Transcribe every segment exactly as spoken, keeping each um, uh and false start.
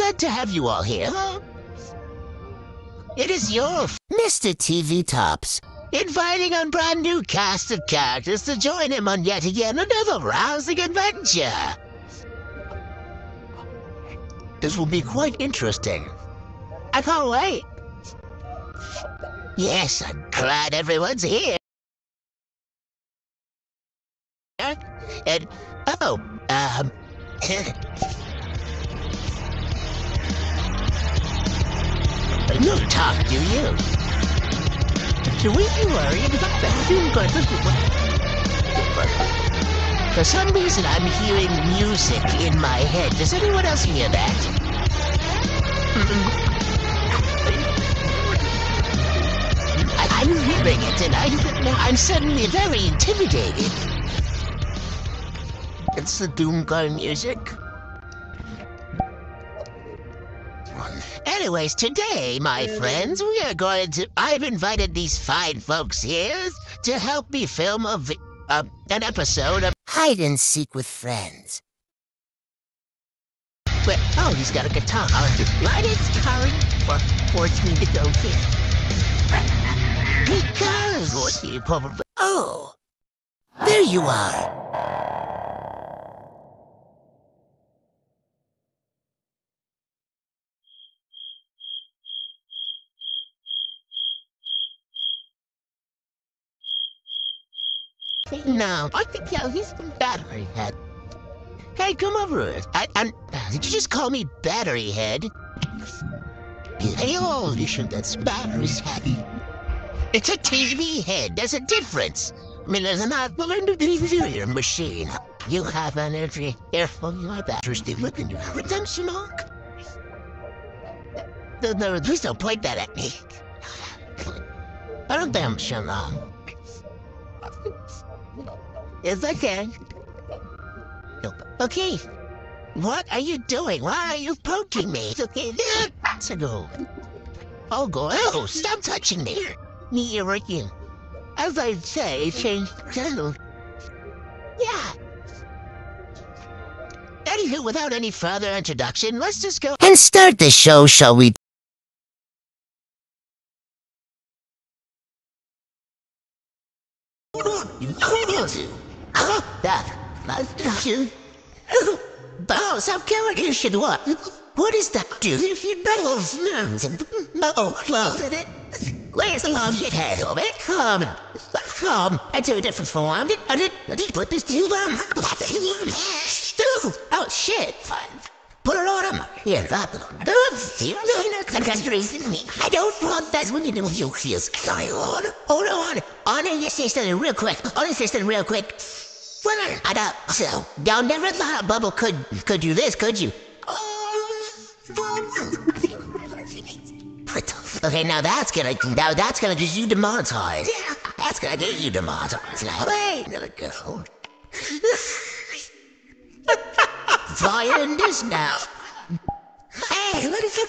glad to have you all here. It is your Mister T V Tops, inviting a brand new cast of characters to join him on yet again another rousing adventure. This will be quite interesting. I can't wait. Yes, I'm glad everyone's here. And, oh, um... You talk, do you? Do we be worried about that? For some reason, I'm hearing music in my head. Does anyone else hear that? I, I'm hearing it, and I'm, I'm suddenly very intimidated. It's the Doomguard music. Anyways, today, my friends, we are going to... I've invited these fine folks here to help me film a vi uh, an episode of Hide and Seek with Friends. Wait, oh, he's got a guitar. Why did Karen for force me to go here? Because what you probably... Oh, there you are. No, I think yeah, he's the battery head. Hey, come over. I, I'm, did you just call me battery head? Hey, holy shit, that's battery's head. It's a T V head. There's a difference. I mean, there's an inferior machine. You have energy. Therefore, you are batteries. They look into redemption arc. No, no, please don't point that at me. Redemption arc. It's okay. Okay. What are you doing? Why are you poking me? It's okay. Let's go. Oh, go. Oh, stop touching me. Me working. As I say, change channel. Yeah. Anywho, without any further introduction, let's just go and start the show, shall we? Oh, some character should what? What is that, dude? If you bellows nerves and no clothes in it. Where's the love shithead of it? Come, come. I do a different form. I did, I did, I did put this to them. Oh shit! Put it on him. Here, that one. I don't want that when you do your feels. Hold on. On your system real quick. On your system real quick. I don't, so, y'all never thought Bubble could, could do this, could you? Okay, now that's gonna, now that's gonna get you demonetized. Yeah, that's gonna get you demonetized. Now, wait, let it go. Fire in this now. Hey, what is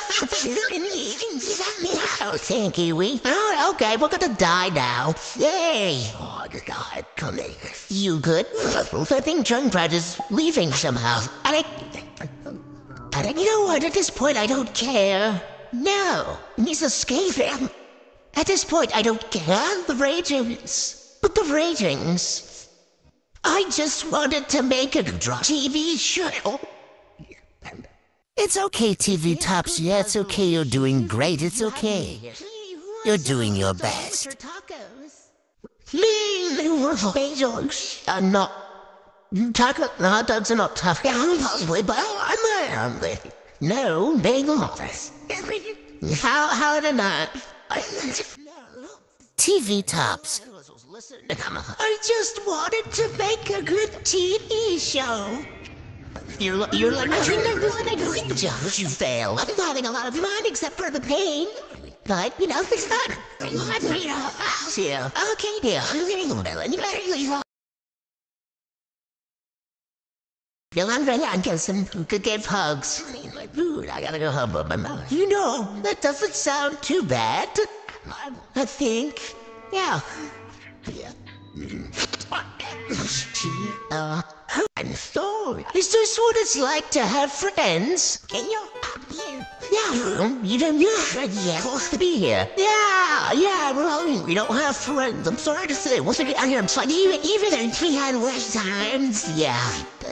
it? Oh, thank you, we. Oh, okay, we're gonna die now. Yay! Oh, God, come here. You good? I think Junkyard is leaving somehow. I I you know what? At this point, I don't care. No, he's escaping. At this point, I don't care. The ratings. But the ratings. I just wanted to make a T V show. It's okay, T V Tops. Yeah, it's okay. You're doing great. It's okay. You're doing your best. Bagels are not... Taco... No, hot dogs are not tough. Yeah, possibly, but I'm there. No, bagels. How, how did I... T V Tops. I just wanted to make a good T V show. You're, you're like, you fail. I'm not having a lot of fun except for the pain. But, you know, it's fun. Yeah. Okay, dear. You're hungry? I get some good give hugs. I need my food. I gotta go home with my mouth. You know, that doesn't sound too bad. I think. Yeah. Yeah. Uh, So, is this what it's like to have friends? Can you? Yeah, you don't yeah, yeah, supposed to be here. Yeah, yeah, well, we don't have friends. I'm sorry to say. Once again, I am sorry. Even, even if we had worse times, yeah.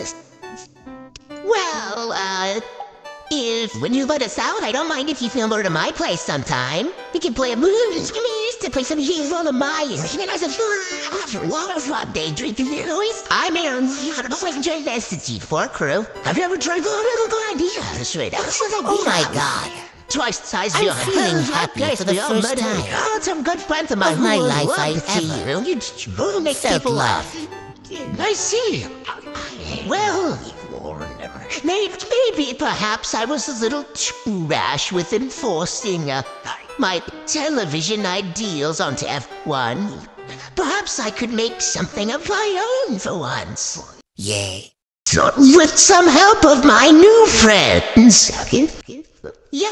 Well, uh, if when you let us out, I don't mind if you come over to my place sometime. We can play a movie. We used to play some games on the Myers. And I said, water from day drinking noise. I'm Aaron. I'm playing Joy Institute for crew. Have you ever tried the little idea? That's right. Oh my god. Twice the size of your I'm feeling happy for the first time. Oh, some good friends of mine Of my who would life love I to see ever you. You just really make felt people love. laugh. I see. Well, maybe, maybe perhaps I was a little too rash with enforcing uh, my television ideals onto F one. Perhaps I could make something of my own for once. Yay. So, with some help of my new friends. Yeah,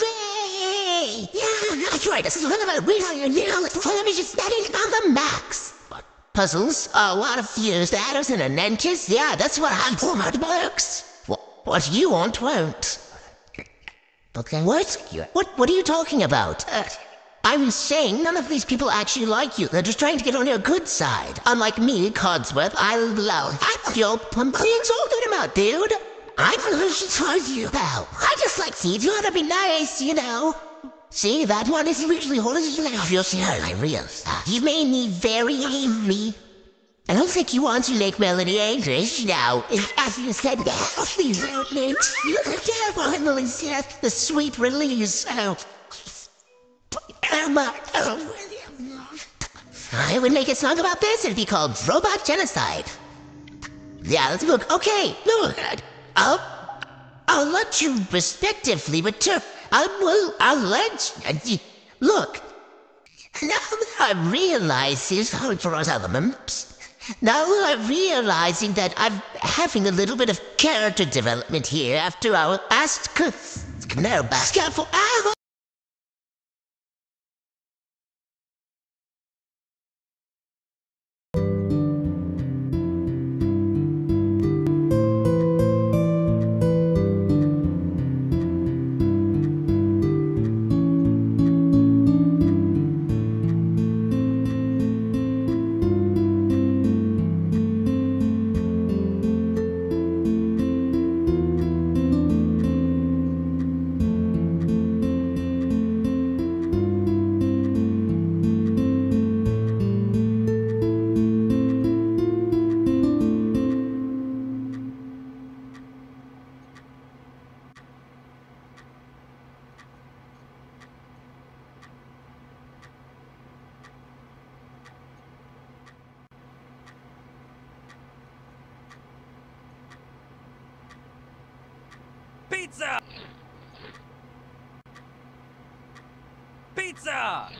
yeah, that's right. This is one of our real television settings on the max. Puzzles, a lot of fused atoms and nonenches. Yeah, that's what I'm for my works. What, what you want won't. Okay. What? What? What are you talking about? Uh, I'm saying none of these people actually like you. They're just trying to get on your good side. Unlike me, Codsworth, I love. I feel pumpkins all good about, dude. I'm allergic towards you, pal. I just like seeds. You ought to be nice, you know. See, that one isn't really holding you off your side. I realize that. You made me very angry. I don't think you want to make Melanie angry. Now, as you said that, please don't make finally said the sweet release. Oh. Emma, oh. I would make a song about this. It'd be called Robot Genocide. Yeah, let's look. Okay, look. I'll, I'll let you respectively return. I will, I'll let you. Look. Now that I realize he's calling for us elements. Now that I'm realizing that I'm having a little bit of character development here after our last no scaffold. Pizza! Pizza!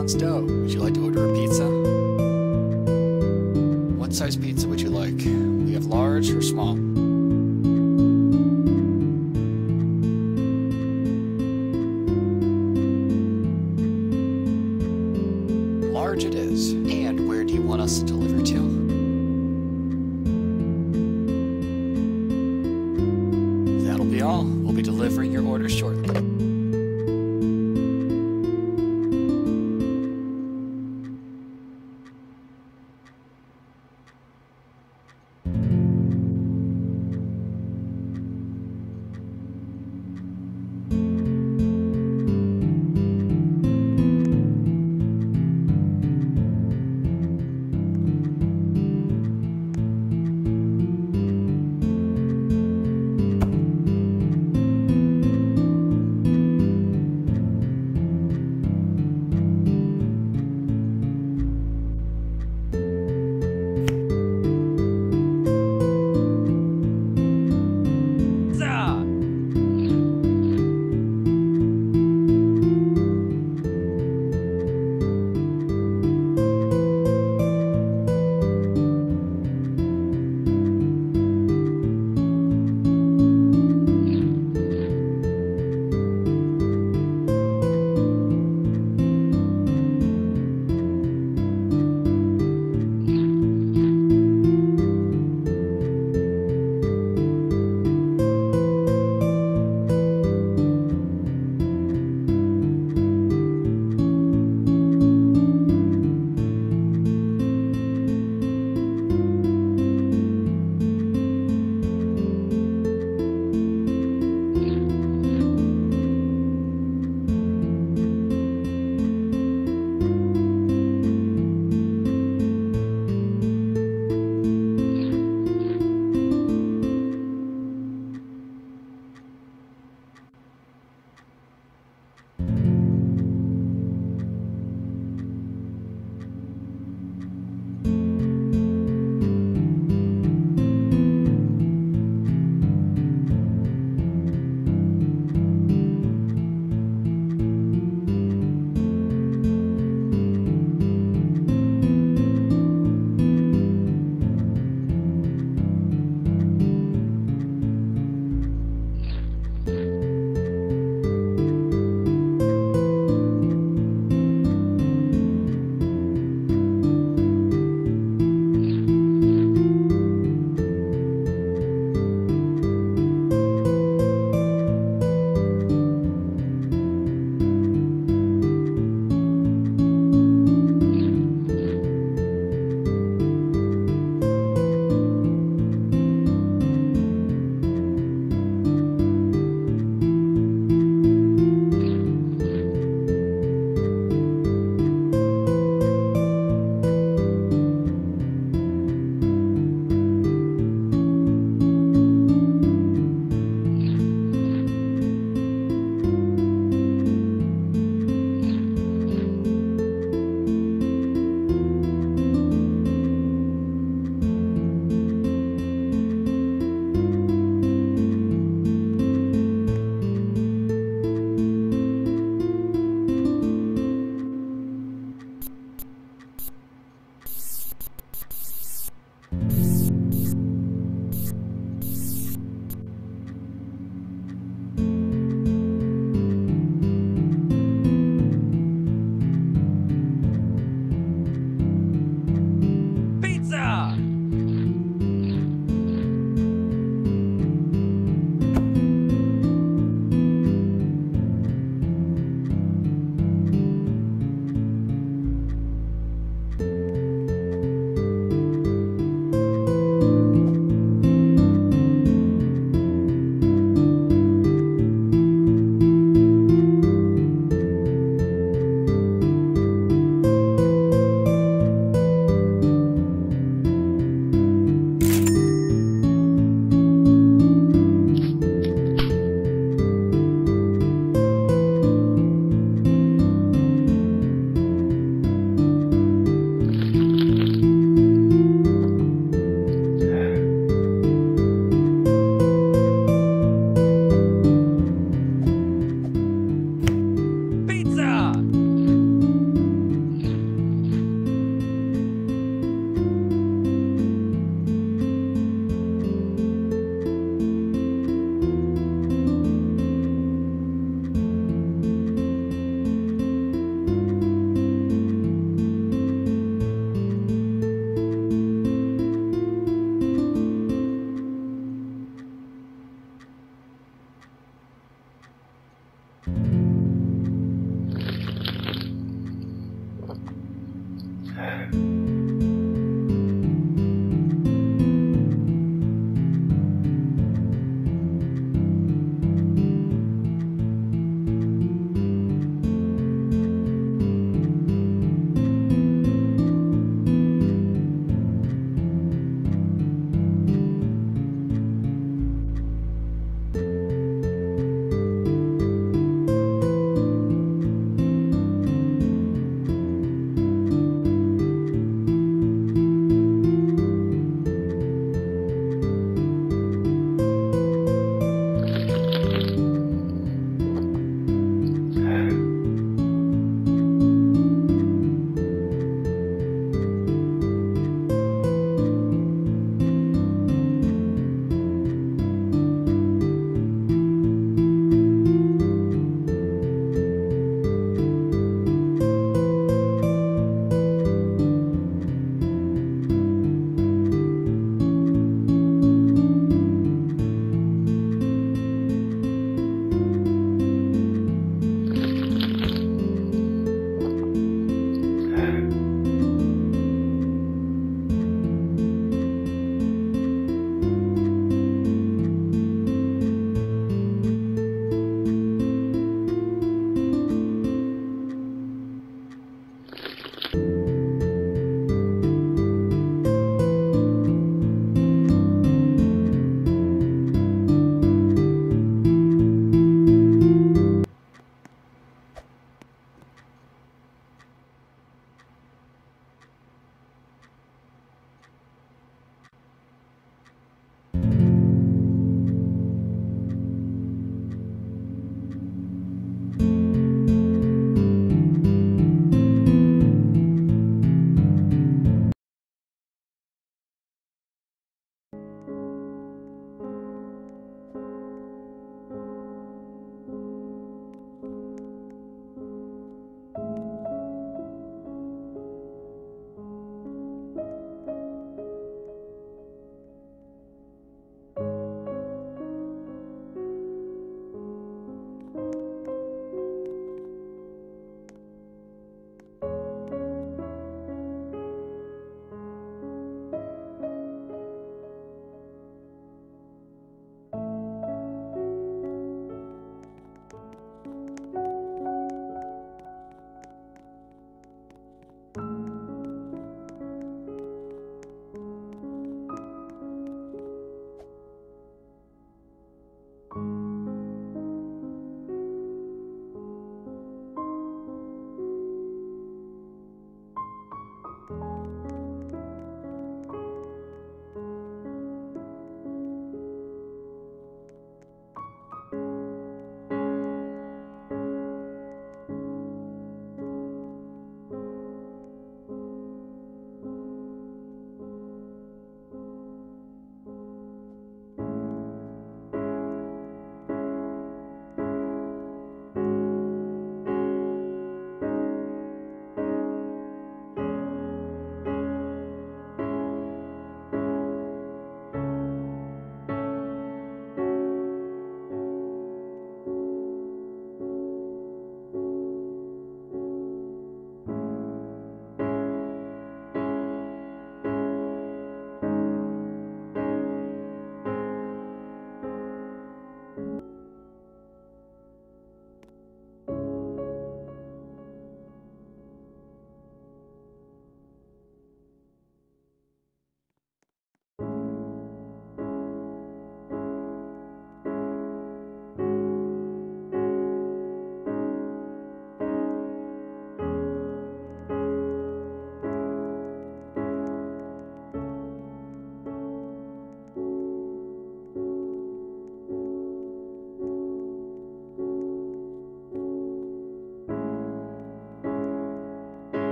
John's Dough. Would you like to order a pizza? What size pizza would you like? We have large or small? Large it is. And where do you want us to deliver to? That'll be all. We'll be delivering your order shortly.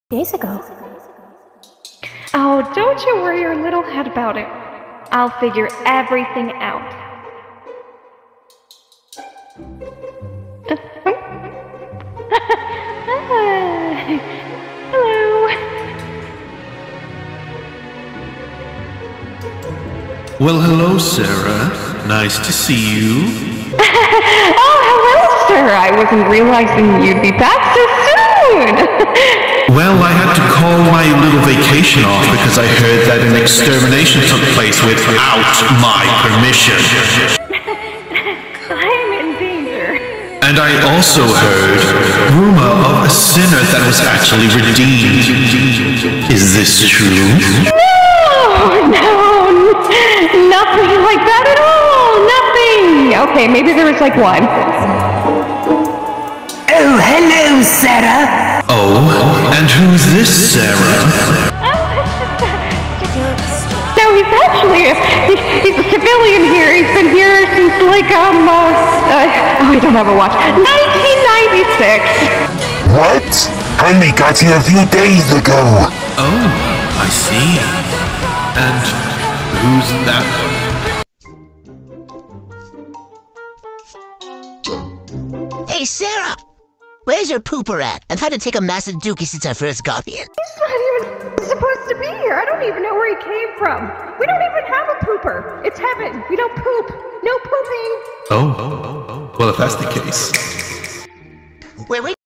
Days ago. Oh, don't you worry your little head about it. I'll figure everything out. Hello. Well, hello, Sarah. Nice to see you. Oh, hello, sir. I wasn't realizing you'd be back so soon. Well, I had to call my little vacation off because I heard that an extermination took place without my permission. I'm in danger. And I also heard rumor of a sinner that was actually redeemed. Is this true? No, no, nothing like that at all. Nothing. Okay, maybe there was like one. Oh, hello, Sarah. Oh, and who's this Sarah? No, he's actually a, he, he's a civilian here. He's been here since like um uh, uh oh, I don't have a watch. nineteen ninety-six. What? I only got here a few days ago. Oh, I see. And who's that? Hey, Sarah! Where's your pooper at? I've had to take a massive dookie since I first got here. He's not even supposed to be here. I don't even know where he came from. We don't even have a pooper. It's heaven. We don't poop. No pooping. Oh, well, if that's the case. Wait, wait.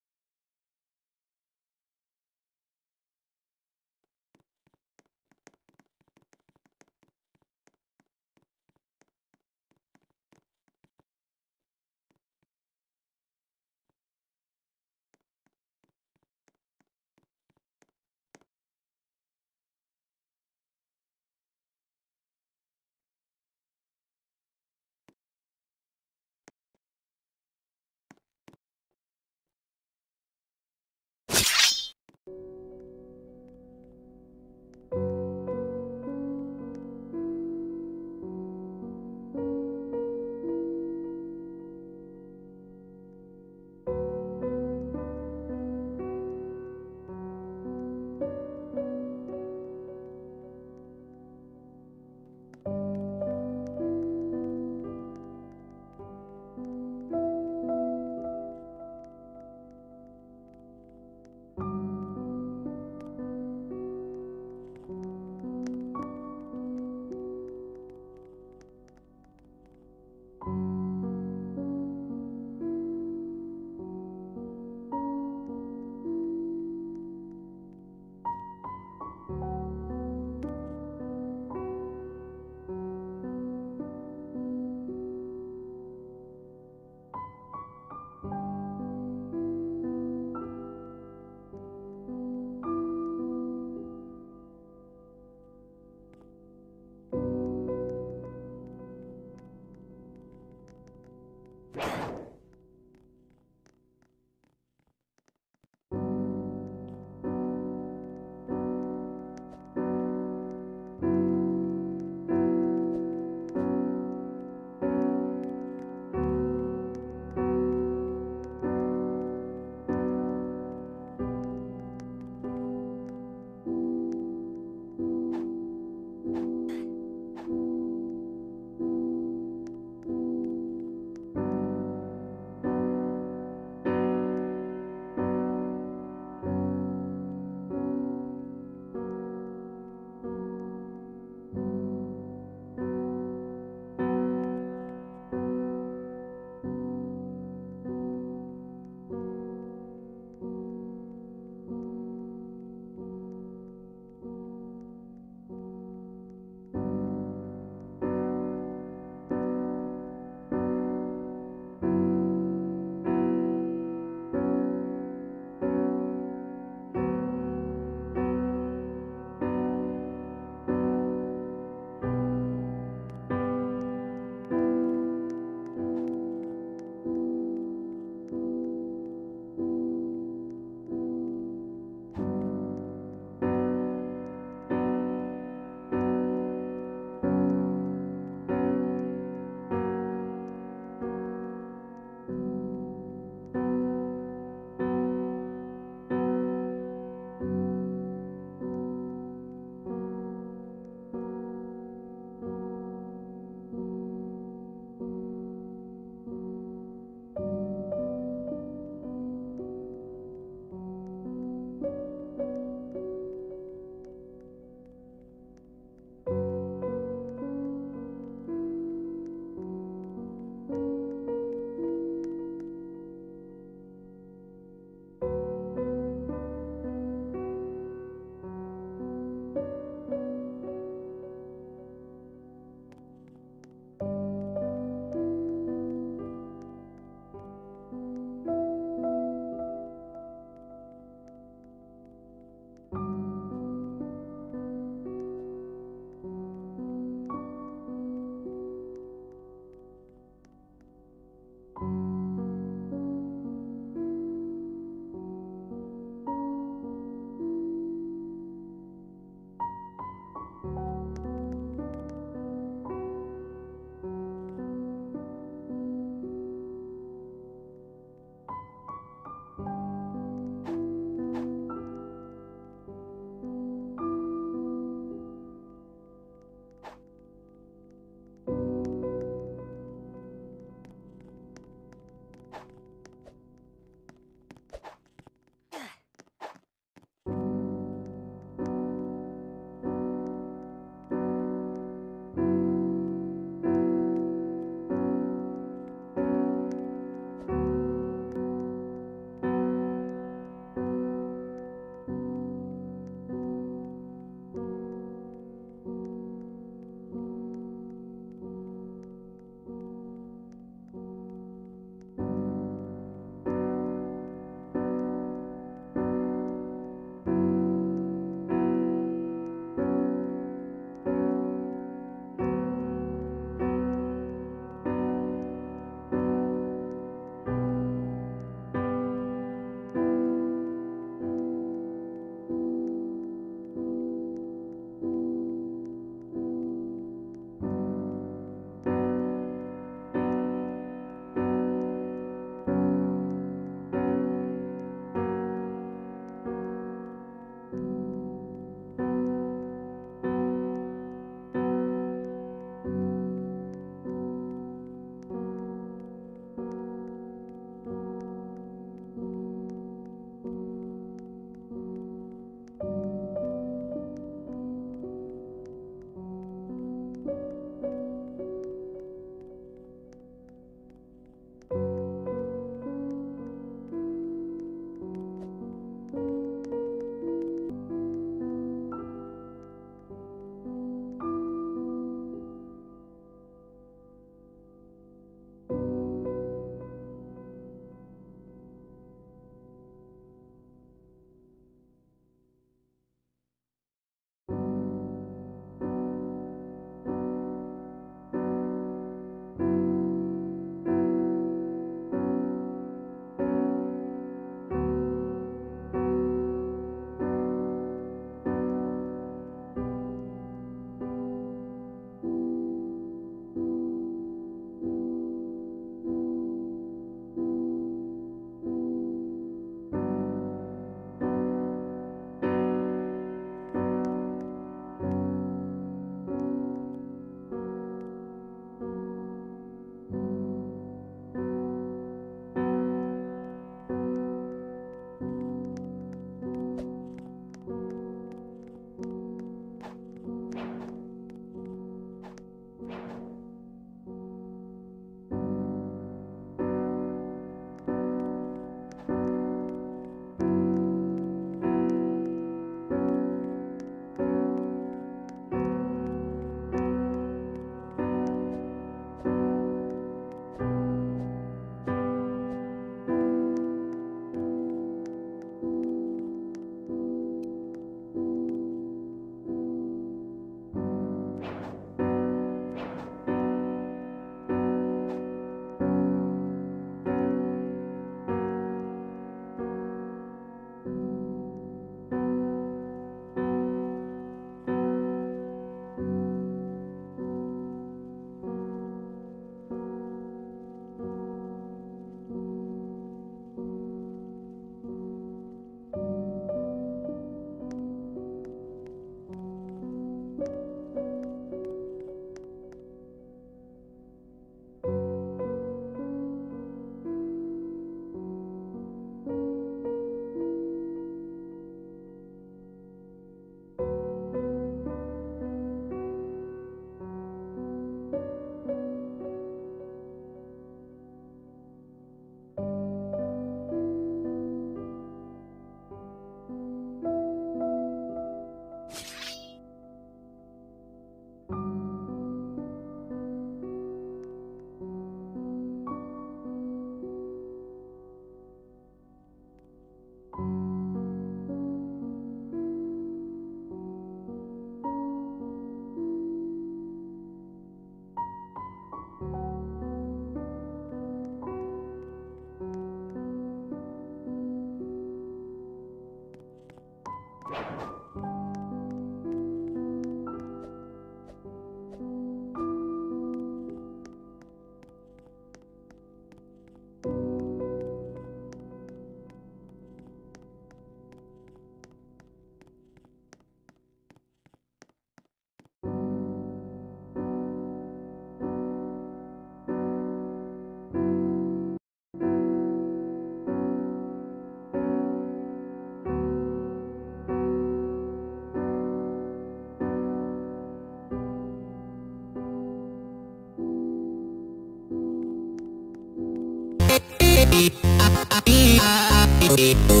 Beep.